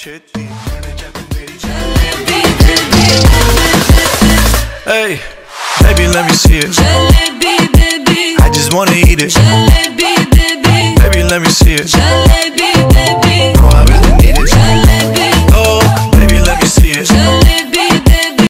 Hey, baby, let me see it. I just wanna eat it. Baby, let me see it.